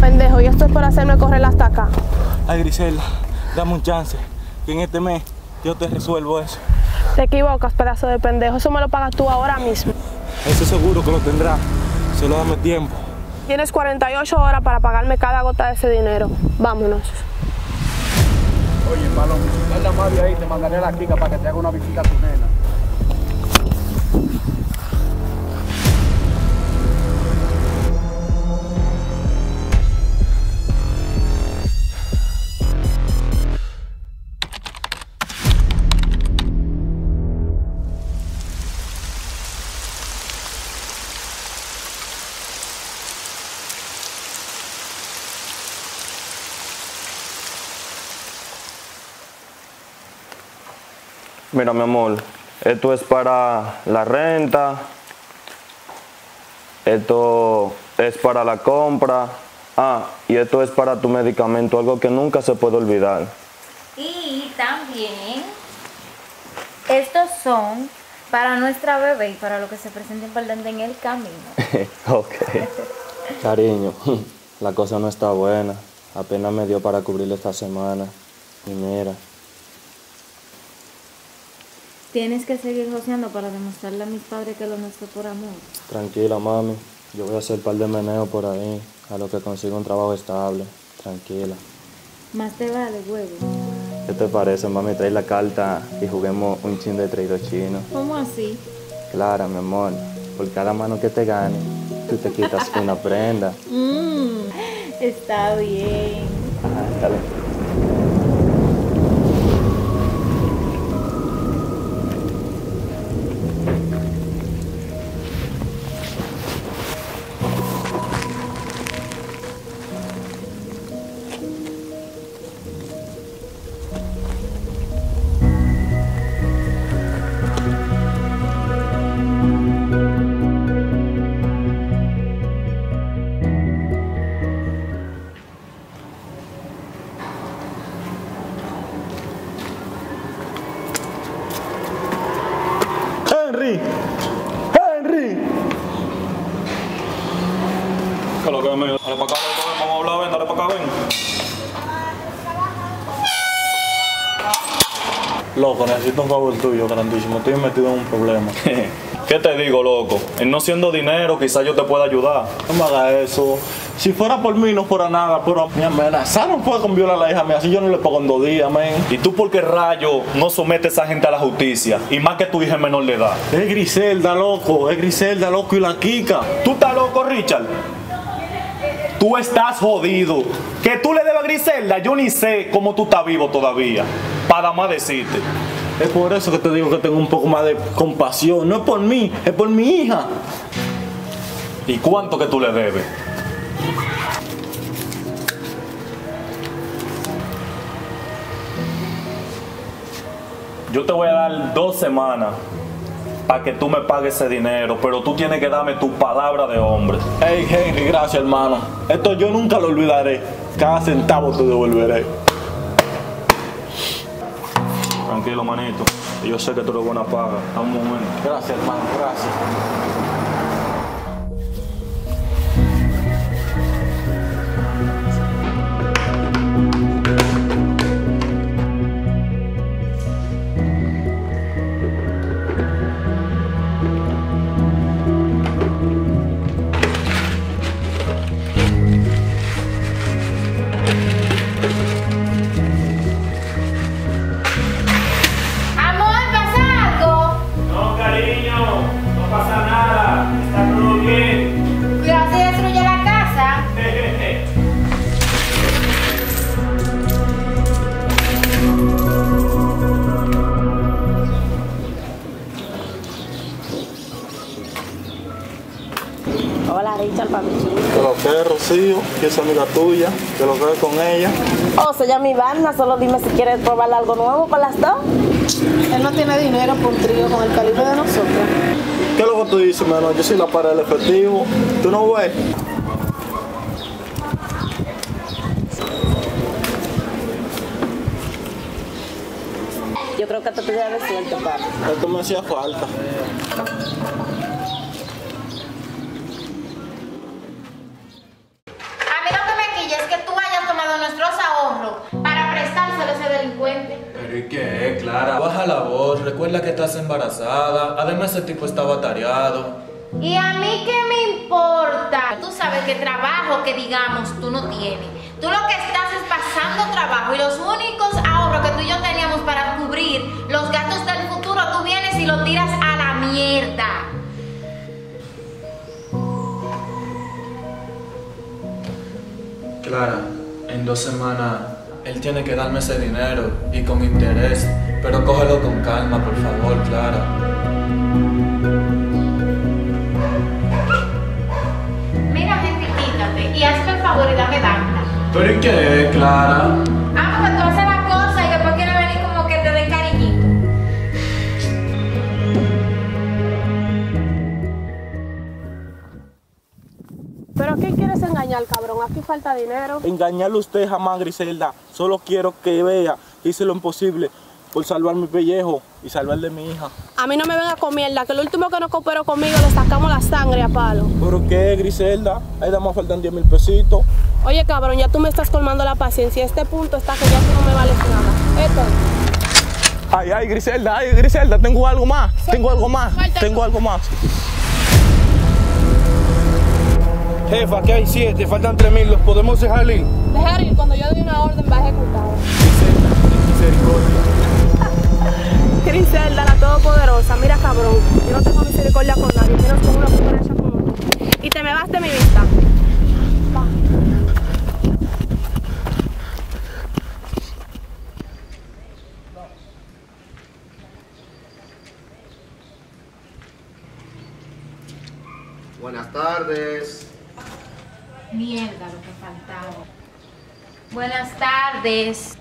pendejo, y esto es por hacerme correr hasta acá. Ay, Griselda, dame un chance, que en este mes yo te resuelvo eso. Te equivocas, pedazo de pendejo. Eso me lo pagas tú ahora mismo. Eso seguro que lo tendrá. Solo dame tiempo. Tienes 48 horas para pagarme cada gota de ese dinero. Vámonos. Oye, hermano, dale la madre ahí, te mandaré a la Kika para que te haga una visita a tu nena. Mira, mi amor, esto es para la renta, esto es para la compra, y esto es para tu medicamento, algo que nunca se puede olvidar. Y también, estos son para nuestra bebé y para lo que se presente importante en el camino. Ok. Cariño, la cosa no está buena, apenas me dio para cubrirle esta semana, y mira. Tienes que seguir joseando para demostrarle a mis padres que lo nuestro es por amor. Tranquila, mami. Yo voy a hacer un par de meneos por ahí, a lo que consiga un trabajo estable. Tranquila. Más te vale, huevo. ¿Qué te parece, mami? Trae la carta y juguemos un chin de traído chino. ¿Cómo así? Claro, mi amor. Por cada mano que te gane, tú te quitas una prenda. Está bien. Dale. ¡Henry! ¡Henry! ¿Qué es lo que es mío? Dale para acá, vamos a hablar, ven, dale para acá, ven. Loco, necesito un favor tuyo, grandísimo. Estoy metido en un problema. ¿Qué te digo, loco? En no siendo dinero, quizás yo te pueda ayudar. No me hagas eso. Si fuera por mí, no fuera nada, pero me amenazaron fue con violar a la hija mía. Así yo no le pago en 2 días, men. ¿Y tú por qué rayo no sometes a esa gente a la justicia? Y más que tu hija es menor de edad. Es Griselda, loco. Es Griselda, loco, y la Kika. ¿Tú estás loco, Richard? Tú estás jodido. Que tú le debes a Griselda, yo ni sé cómo tú estás vivo todavía. Para más decirte. Es por eso que te digo que tengo un poco más de compasión. No es por mí, es por mi hija. ¿Y cuánto que tú le debes? Yo te voy a dar 2 semanas para que tú me pagues ese dinero, pero tú tienes que darme tu palabra de hombre. Hey, Henry, gracias, hermano. Esto yo nunca lo olvidaré. Cada centavo te devolveré. Tranquilo, manito. Yo sé que tú eres buena paga. Dame un momento. Gracias, hermano, gracias. Amor, ¿pasa algo? No, cariño. No pasa nada. Está todo bien. Cuidado si destruye la casa. Hola, Richard, papi. Que lo que es Rocío, que es amiga tuya, que lo que es con ella. Oh, se llama Ivana. Solo dime si quieres probar algo nuevo con las dos. Él no tiene dinero por un trío con el calibre de nosotros. ¿Qué es lo que tú dices, mano? Yo soy la para el efectivo. ¿Tú no ves? Yo creo que te pide de suerte, papi. Esto me hacía falta. A mí no que me Pero ¿y qué, Clara? Baja la voz, recuerda que estás embarazada. Además, ese tipo está atareado. ¿Y a mí qué me importa? Tú sabes que trabajo que digamos tú no tienes. Tú lo que estás es pasando trabajo y los únicos ahorros que tú y yo teníamos para cubrir los gastos del futuro, tú vienes y lo tiras a la mierda. Clara, en 2 semanas él tiene que darme ese dinero y con interés. Pero cógelo con calma, por favor, Clara. Mira, gente, quítate y hazme el favor y dame data. ¿Pero y qué, Clara? Ah, porque tú haces la cosa y después quieres venir como que te den cariñito. ¿Pero qué quieres engañar, cabrón? Aquí falta dinero. Engañarle a usted jamás, Griselda. Solo quiero que vea que hice lo imposible por salvar mi pellejo y salvar de mi hija. A mí no me venga con mierda, que el último que no cooperó conmigo le sacamos la sangre a palo. ¿Pero qué, Griselda? Ahí nada más faltan 10,000 pesitos. Oye, cabrón, ya tú me estás colmando la paciencia. A este punto está que ya tú no me vales nada. Esto. Ay, Griselda, tengo algo más. Tengo algo más. Tengo algo más. Jefa, aquí hay 7, faltan 3,000, ¿los podemos dejar ir? Dejar ir, cuando yo doy una orden va ejecutada. Griselda, la todopoderosa. Mira, cabrón, yo no tengo misericordia con nadie, menos con una cucaracha como tú. Y te me vas de mi vista. Va. Buenas tardes. Mierda, lo que faltaba. Buenas tardes.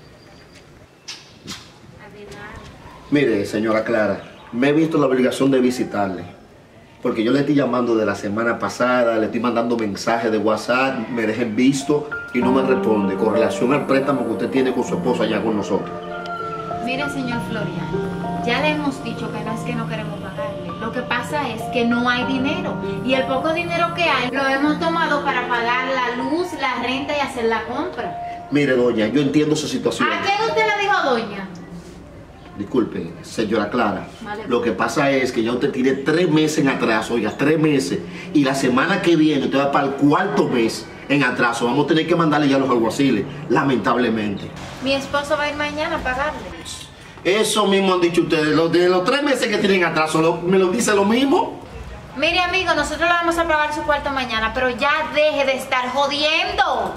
Mire, señora Clara, me he visto la obligación de visitarle. Porque yo le estoy llamando de la semana pasada, le estoy mandando mensajes de WhatsApp, me dejen visto y no me responde con relación al préstamo que usted tiene con su esposa allá con nosotros. Mire, señor Floriano, ya le hemos dicho que no es que no queremos pagarle. Lo que pasa es que no hay dinero. Y el poco dinero que hay lo hemos tomado para pagar la luz, la renta y hacer la compra. Mire, doña, yo entiendo su situación. ¿A quién usted le dijo, doña? Disculpe, señora Clara. Vale. Lo que pasa es que ya usted tiene 3 meses en atraso, oiga, 3 meses. Y la semana que viene usted va para el 4.º mes en atraso. Vamos a tener que mandarle ya a los alguaciles, lamentablemente. Mi esposo va a ir mañana a pagarle. Eso mismo han dicho ustedes. De los 3 meses que tienen atraso, ¿me lo dice lo mismo? Mire, amigo, nosotros le vamos a pagar su cuarto mañana, pero ya deje de estar jodiendo.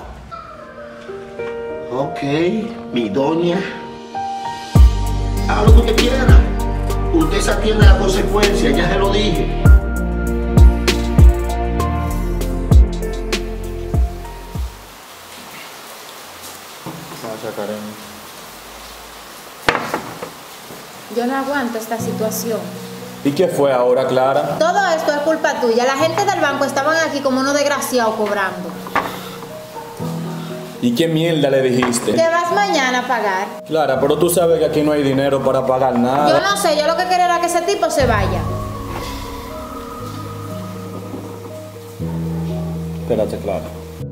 Ok, mi doña. Haga lo que usted quiera. Usted se atiende a las consecuencias, ya se lo dije. Gracias, cariño. Yo no aguanto esta situación. ¿Y qué fue ahora, Clara? Todo esto es culpa tuya. La gente del banco estaban aquí como unos desgraciados cobrando. ¿Y qué mierda le dijiste? ¿Te vas mañana a pagar? Clara, pero tú sabes que aquí no hay dinero para pagar nada. Yo no sé, yo lo que quería era que ese tipo se vaya. Espérate, Clara.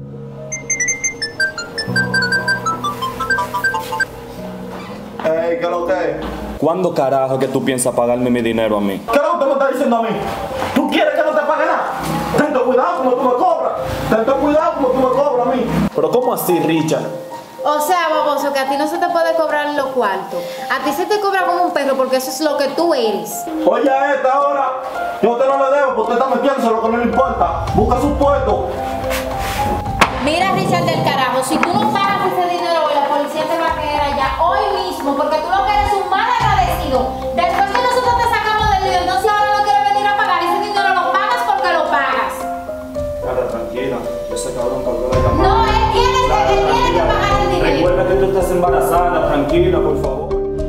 ¿Qué es lo que es? ¿Cuándo carajo que tú piensas pagarme mi dinero a mí? ¿Qué es lo que usted me está diciendo a mí? ¿Tú quieres que no te pague nada? Ten cuidado como tú me cobras. Ten cuidado como tú me cobras a mí. ¿Pero cómo así, Richard? O sea, baboso, que a ti no se te puede cobrar los cuartos. A ti se te cobra como un perro porque eso es lo que tú eres. Oye, a esta hora, yo te no le debo porque usted está metiéndose lo que no le importa. Busca su puesto. Mira, Richard del carajo, si tú no pagas ese dinero hoy, la policía te va a caer allá hoy mismo porque tú lo que eres un mal agradecido. Después que nosotros te sacamos del lío, entonces ahora no quieres venir a pagar. Ese dinero lo pagas porque lo pagas. Clara, tranquila. Ese cabrón colgó la llamada. No, él tiene que pagar el dinero. Recuerda que tú estás embarazada. Tranquila, por favor.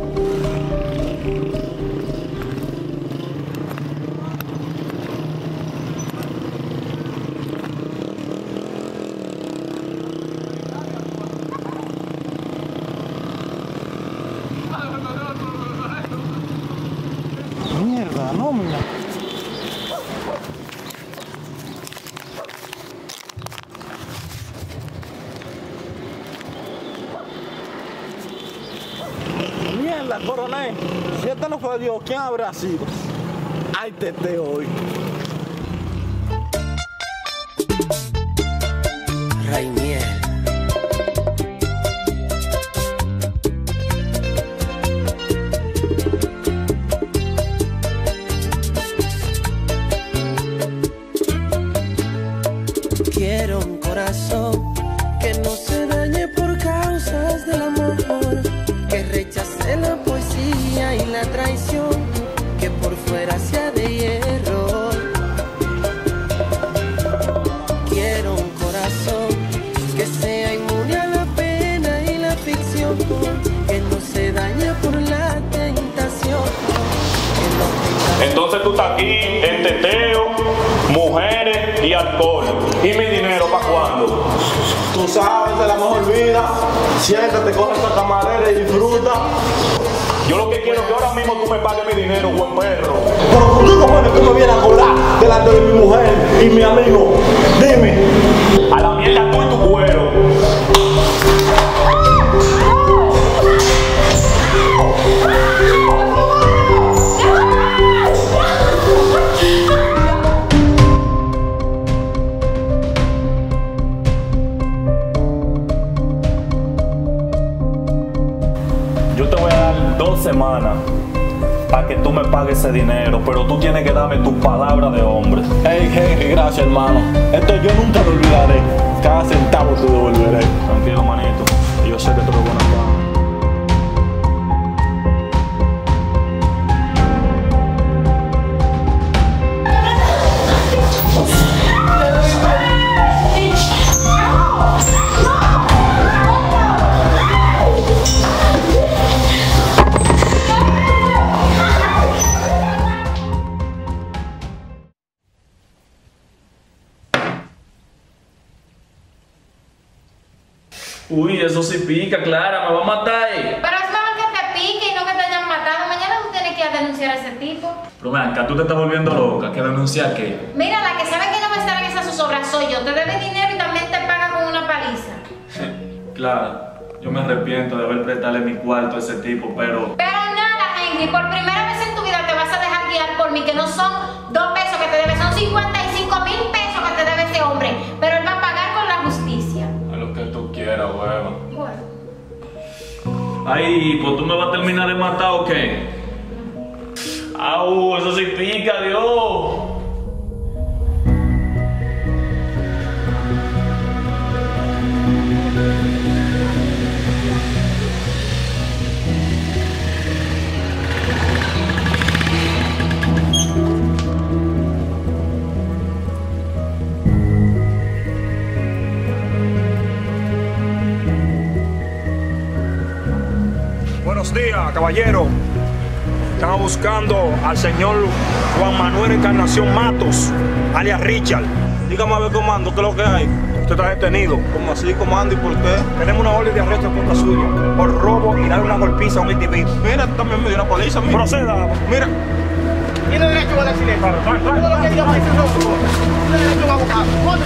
Mierda, no, mira. Mierda, coronel. Si esto no fue Dios, ¿quién habrá sido? Ay, tete hoy. Rainier. Quiero un corazón que no se dañe por causas del amor, que rechace la poesía y la traición, que por fuera sea de hierro. Quiero un corazón que sea inmune a la pena y la ficción, que no se dañe por la tentación. Entonces tú estás aquí en teteo, mujeres y alcohol. ¿Y mi dinero para cuándo? Tú sabes, de la mejor vida. Siéntate, coge esta camarera y disfruta. Yo lo que quiero es que ahora mismo tú me pagues mi dinero, buen perro. Pero ¿por qué cojones tú me vienes a cobrar delante de mi mujer y mi amigo? Dime. A la mierda tú y tu cuero. Yo te voy a dar 2 semanas para que tú me pagues ese dinero, pero tú tienes que darme tu palabra de hombre. Hey, Henry, gracias, hermano. Esto yo nunca lo olvidaré. Cada centavo te devolveré. Tranquilo, manito. Yo sé que tú eres buena pana. Uy, eso sí pica, Clara, me va a matar. Pero es mejor que te pique y no que te hayan matado. Mañana tú tienes que ir a denunciar a ese tipo. Pero ven acá, tú te estás volviendo loca. ¿Qué denunciar qué? Mira, la que sabe que no me estarán esas zozobras soy yo. Te debe dinero y también te paga con una paliza. Clara, yo me arrepiento de haber prestado mi cuarto a ese tipo, pero... Pero nada, Henry, por primera vez en tu vida te vas a dejar guiar por mí, que no son 2 pesos que te debe, son 55,000 pesos que te debe ese hombre. Pero él va a pagar con la justicia. A lo que tú quieras, hueva. Bueno. Ay, pues tú me vas a terminar de matar o qué? Au, eso sí pica, Dios. Buenos días, caballero. Estamos buscando al señor Juan Manuel Encarnación Matos, alias Richard. Dígame a ver, comando, ¿qué es lo que hay? Usted está detenido. ¿Cómo así, comando? ¿Y por qué? Tenemos una orden de arresto en contra suya por robo y darle una golpiza a un individuo. Mira, tú también me dio una paliza, mira. Proceda. Mira. Tiene derecho a la silencio. Todo lo que diga va a ser robo. Tiene derecho a abogado.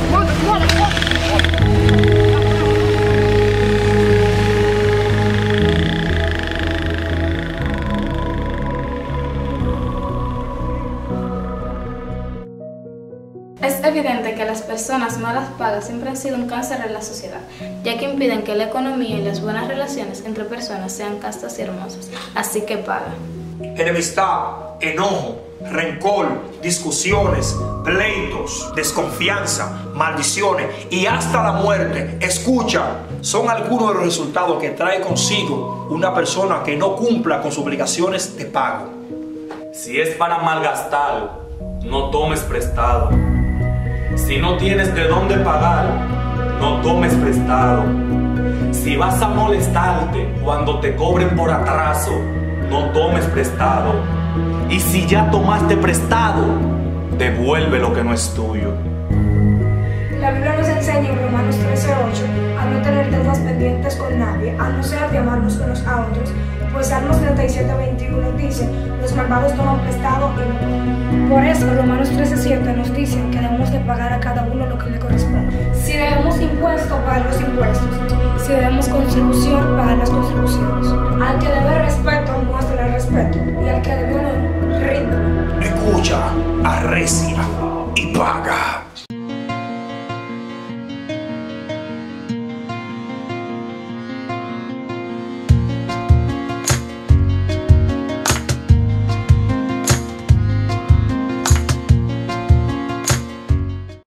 Es evidente que las personas malas pagas siempre han sido un cáncer en la sociedad, ya que impiden que la economía y las buenas relaciones entre personas sean castas y hermosas. Así que paga. Enemistad, enojo, rencor, discusiones, pleitos, desconfianza, maldiciones y hasta la muerte, escucha, son algunos de los resultados que trae consigo una persona que no cumpla con sus obligaciones de pago. Si es para malgastar, no tomes prestado. Si no tienes de dónde pagar, no tomes prestado. Si vas a molestarte cuando te cobren por atraso, no tomes prestado. Y si ya tomaste prestado, devuelve lo que no es tuyo. La Biblia nos enseña en Romanos 13:8 a no tener deudas pendientes con nadie, a no ser de amarnos unos a otros, pues Salmos 37:21 dice, los malvados toman prestado y no pagan. Por eso Romanos 13:7 nos dice que debemos de pagar a cada uno lo que le corresponde. Si debemos impuestos, pagar los impuestos. Si debemos contribución, pagar las contribuciones. Al que debe respeto, respeto, y al que debió honor, ríndalo. Escucha, arrecia y paga.